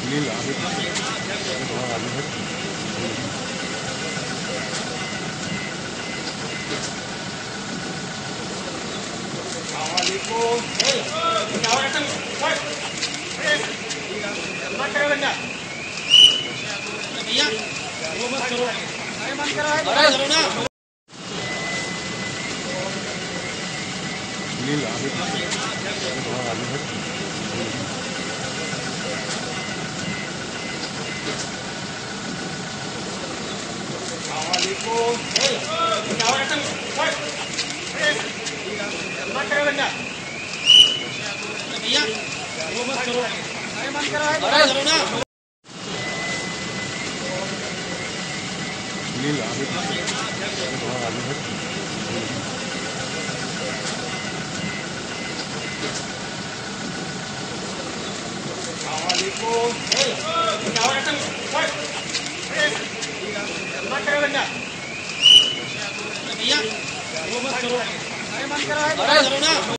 नील आगे थोड़ा आगे है। भैया वो मत करो, अरे मन करो है करो ना। नील आगे थोड़ा आगे है। भैया वो मत करो, अरे मन करो है करो ना। नील आगे थोड़ा आगे है। भैया वो मत करो, अरे मन करो है करो ना।